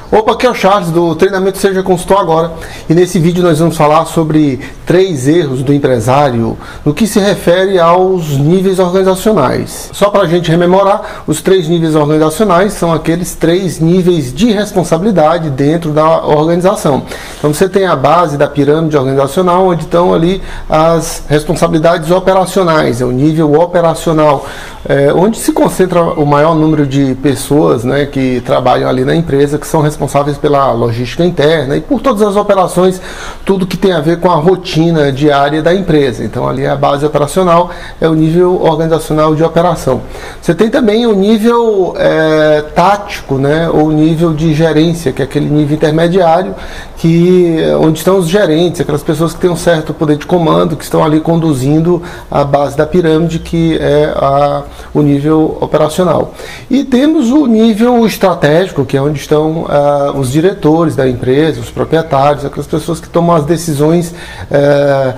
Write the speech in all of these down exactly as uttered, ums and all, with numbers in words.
Opa, aqui é o Charles do Treinamento Seja Consultor Agora, e nesse vídeo nós vamos falar sobre três erros do empresário no que se refere aos níveis organizacionais. Só para a gente rememorar, os três níveis organizacionais são aqueles três níveis de responsabilidade dentro da organização. Então você tem a base da pirâmide organizacional, onde estão ali as responsabilidades operacionais, é o nível operacional, é, onde se concentra o maior número de pessoas, né, que trabalham ali na empresa, que são responsáveis pela logística interna e por todas as operações, tudo que tem a ver com a rotina diária da empresa. Então ali a base operacional é o nível organizacional de operação. Você tem também o nível é, tático, né, ou nível de gerência, que é aquele nível intermediário, que, onde estão os gerentes, aquelas pessoas que têm um certo poder de comando, que estão ali conduzindo a base da pirâmide, que é a, o nível operacional. E temos o nível estratégico, que é onde estão uh, os diretores da empresa, os proprietários, aquelas pessoas que tomam as decisões uh,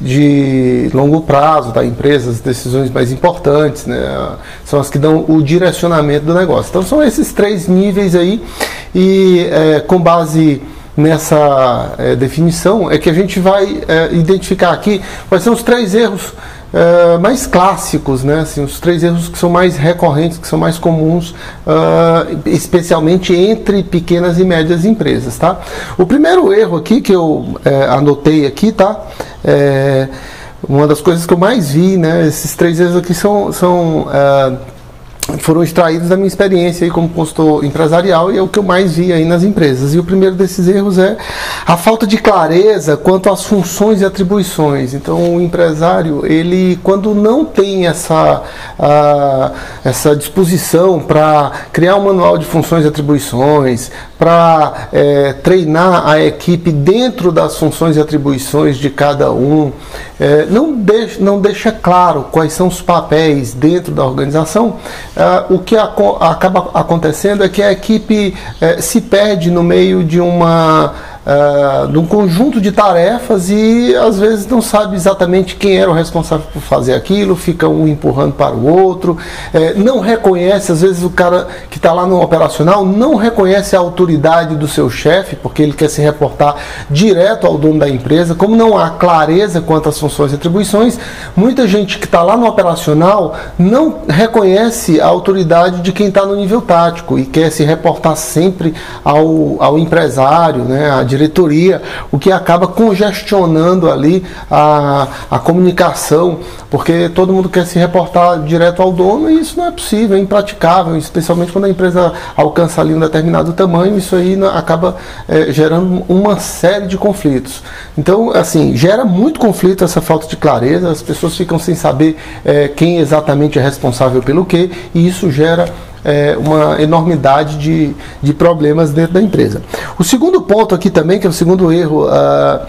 de longo prazo da empresa, as decisões mais importantes, né? São as que dão o direcionamento do negócio. Então são esses três níveis aí, e uh, com base nessa é, definição é que a gente vai é, identificar aqui quais são os três erros é, mais clássicos, né? Assim, os três erros que são mais recorrentes, que são mais comuns, uh, especialmente entre pequenas e médias empresas, tá? O primeiro erro aqui que eu é, anotei aqui, tá? É, uma das coisas que eu mais vi, né? Esses três erros aqui são, são uh, foram extraídos da minha experiência aí como consultor empresarial, e é o que eu mais vi aí nas empresas. E o primeiro desses erros é a falta de clareza quanto às funções e atribuições. Então o empresário, ele quando não tem essa, a, essa disposição para criar um manual de funções e atribuições, para é, treinar a equipe dentro das funções e atribuições de cada um, é, não, deixa, não deixa claro quais são os papéis dentro da organização, Uh, o que aco acaba acontecendo é que a equipe uh, se perde no meio de uma Uh, de um conjunto de tarefas e às vezes não sabe exatamente quem era o responsável por fazer aquilo, fica um empurrando para o outro, eh, não reconhece, às vezes o cara que está lá no operacional não reconhece a autoridade do seu chefe, porque ele quer se reportar direto ao dono da empresa. Como não há clareza quanto às funções e atribuições, muita gente que está lá no operacional não reconhece a autoridade de quem está no nível tático e quer se reportar sempre ao, ao empresário, né, à diretoria, o que acaba congestionando ali a, a comunicação, porque todo mundo quer se reportar direto ao dono, e isso não é possível, é impraticável, especialmente quando a empresa alcança ali um determinado tamanho. Isso aí acaba é, gerando uma série de conflitos. Então, assim, gera muito conflito essa falta de clareza, as pessoas ficam sem saber é, quem exatamente é responsável pelo quê, e isso gera É, uma enormidade de, de problemas dentro da empresa. O segundo ponto aqui também, que é o segundo erro uh,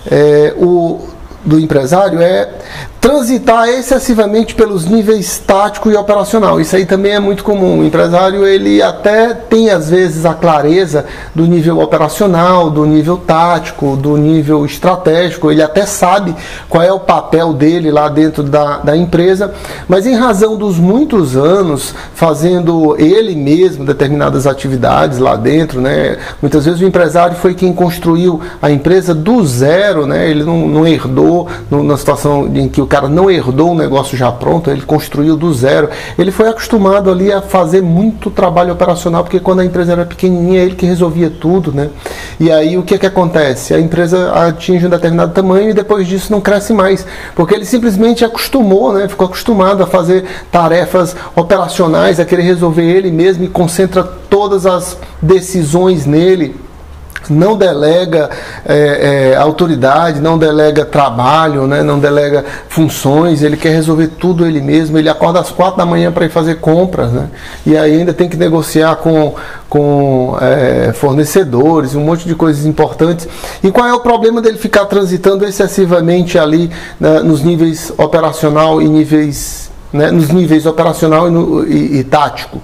é, o, do empresário, é transitar excessivamente pelos níveis tático e operacional. Isso aí também é muito comum. O empresário, ele até tem às vezes a clareza do nível operacional, do nível tático, do nível estratégico, ele até sabe qual é o papel dele lá dentro da, da empresa, mas em razão dos muitos anos fazendo ele mesmo determinadas atividades lá dentro, né? Muitas vezes o empresário foi quem construiu a empresa do zero, né? Ele não, não herdou no, na situação em que o cara não herdou um negócio já pronto, ele construiu do zero. Ele foi acostumado ali a fazer muito trabalho operacional, porque quando a empresa era pequenininha, ele que resolvia tudo, né? E aí o que é que acontece? A empresa atinge um determinado tamanho e depois disso não cresce mais, porque ele simplesmente acostumou, né? Ficou acostumado a fazer tarefas operacionais, a querer resolver ele mesmo, e concentra todas as decisões nele. Não delega é, é, autoridade, não delega trabalho, né, não delega funções, ele quer resolver tudo ele mesmo. Ele acorda às quatro da manhã para ir fazer compras, né, e aí ainda tem que negociar com, com é, fornecedores, um monte de coisas importantes. E qual é o problema dele ficar transitando excessivamente ali, né, nos níveis operacional e níveis, né, nos níveis operacional e, no, e, e tático?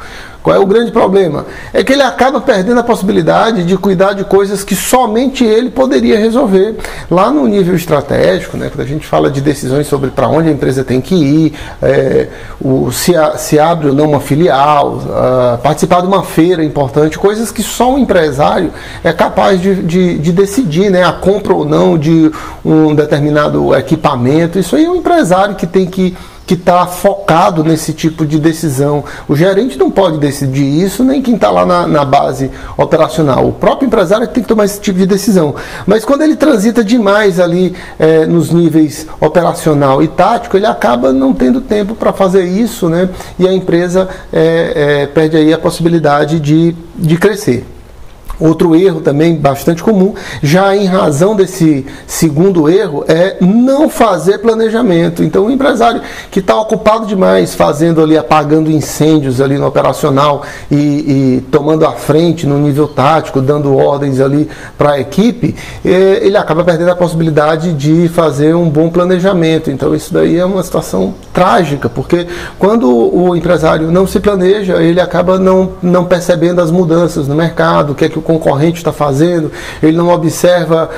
Qual é o grande problema? É que ele acaba perdendo a possibilidade de cuidar de coisas que somente ele poderia resolver. Lá no nível estratégico, né, quando a gente fala de decisões sobre para onde a empresa tem que ir, é, o, se, a, se abre ou não uma filial, a, participar de uma feira importante, coisas que só um empresário é capaz de, de, de decidir, né, a compra ou não de um determinado equipamento. Isso aí é um empresário que tem que que está focado nesse tipo de decisão. O gerente não pode decidir isso, nem quem está lá na, na base operacional. O próprio empresário é que tem que tomar esse tipo de decisão. Mas quando ele transita demais ali é, nos níveis operacional e tático, ele acaba não tendo tempo para fazer isso, né? E a empresa é, é, perde aí a possibilidade de, de crescer. Outro erro também bastante comum, já em razão desse segundo erro, é não fazer planejamento. Então o empresário que está ocupado demais fazendo ali, apagando incêndios ali no operacional e, e tomando a frente no nível tático, dando ordens ali para a equipe, é, ele acaba perdendo a possibilidade de fazer um bom planejamento. Então isso daí é uma situação trágica, porque quando o empresário não se planeja, ele acaba não, não percebendo as mudanças no mercado, o que é que o concorrente está fazendo, ele não observa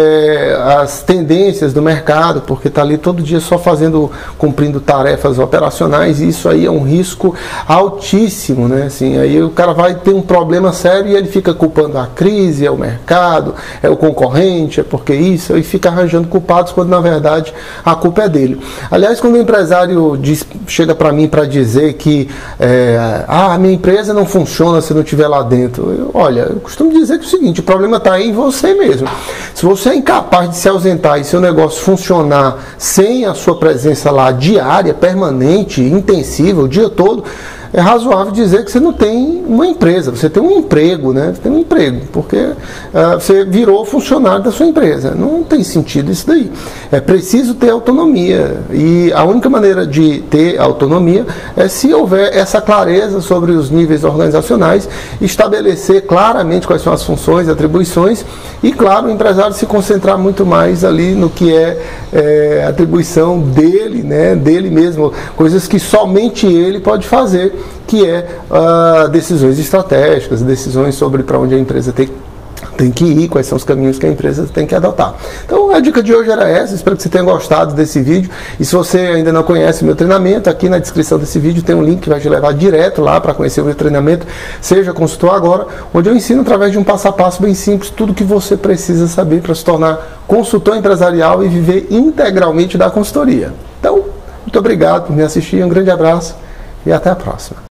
é, as tendências do mercado, porque está ali todo dia só fazendo, cumprindo tarefas operacionais, e isso aí é um risco altíssimo, né? Assim, aí o cara vai ter um problema sério e ele fica culpando a crise, é o mercado, é o concorrente, é porque isso, e fica arranjando culpados, quando na verdade a culpa é dele. Aliás, quando o empresário diz, chega para mim para dizer que é, ah, a minha empresa não funciona se não estiver lá dentro, eu, olha, eu costumo dizer que é o seguinte, o problema está em você mesmo. Se você é incapaz de se ausentar e seu negócio funcionar sem a sua presença lá diária, permanente, intensiva, o dia todo, é razoável dizer que você não tem uma empresa, você tem um emprego, né? Você tem um emprego, porque uh, você virou funcionário da sua empresa. Não tem sentido isso daí. É preciso ter autonomia, e a única maneira de ter autonomia é se houver essa clareza sobre os níveis organizacionais, estabelecer claramente quais são as funções, atribuições, e claro, o empresário se concentrar muito mais ali no que é, é atribuição dele, né? Dele mesmo, coisas que somente ele pode fazer, que é uh, decisões estratégicas, decisões sobre para onde a empresa tem, tem que ir, quais são os caminhos que a empresa tem que adotar. Então a dica de hoje era essa, espero que você tenha gostado desse vídeo, e se você ainda não conhece o meu treinamento, aqui na descrição desse vídeo tem um link que vai te levar direto lá para conhecer o meu treinamento, Seja Consultor Agora, onde eu ensino através de um passo a passo bem simples, tudo que você precisa saber para se tornar consultor empresarial e viver integralmente da consultoria. Então, muito obrigado por me assistir, um grande abraço e até a próxima.